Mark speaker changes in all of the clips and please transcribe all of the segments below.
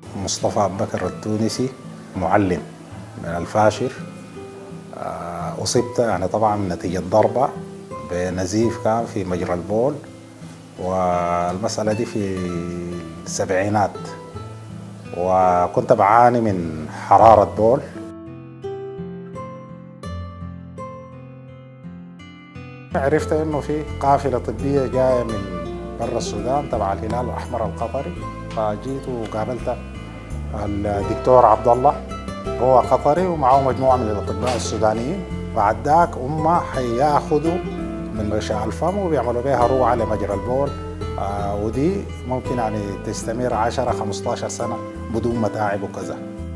Speaker 1: مصطفى أبو بكر التونسي، معلم من الفاشر. أصبت يعني طبعا نتيجة ضربة بنزيف كان في مجرى البول، والمسألة دي في السبعينات، وكنت بعاني من حرارة بول. عرفت انه في قافلة طبية جاية من برا السودان تبع الهلال الأحمر القطري، فجيت وقابلت الدكتور عبد الله، هو قطري ومعه مجموعة من الأطباء السودانيين. بعد ذاك هم حياخذوا من غشاء الفم وبيعملوا بها روعة لمجرى البول، ودي ممكن يعني تستمر 10-15 سنة بدون متاعب وكذا.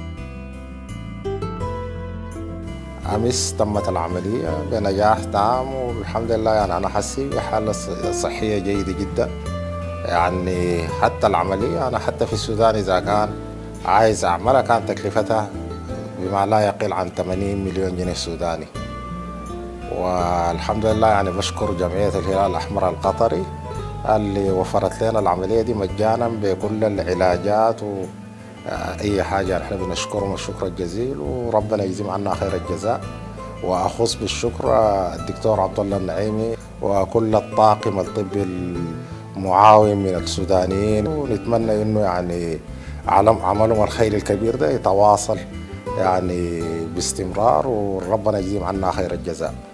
Speaker 1: أمس تمت العملية بنجاح تام والحمد لله. يعني أنا حسي بحالة صحية جيدة جدا. يعني حتى العملية أنا حتى في السودان إذا كان عايز أعملها كانت تكلفتها بما لا يقل عن 80 مليون جنيه سوداني. والحمد لله يعني بشكر جمعية الهلال الأحمر القطري اللي وفرت لنا العملية دي مجانا بكل العلاجات وأي حاجة. نحن بنشكرهم الشكر الجزيل وربنا يجزيهم عنا خير الجزاء. وأخص بالشكر الدكتور عبد الله النعيمي وكل الطاقم الطبي المعاون من السودانيين، ونتمنى إنه يعني عملهم الخير الكبير ده يتواصل يعني باستمرار، وربنا يجزيهم عنا خير الجزاء.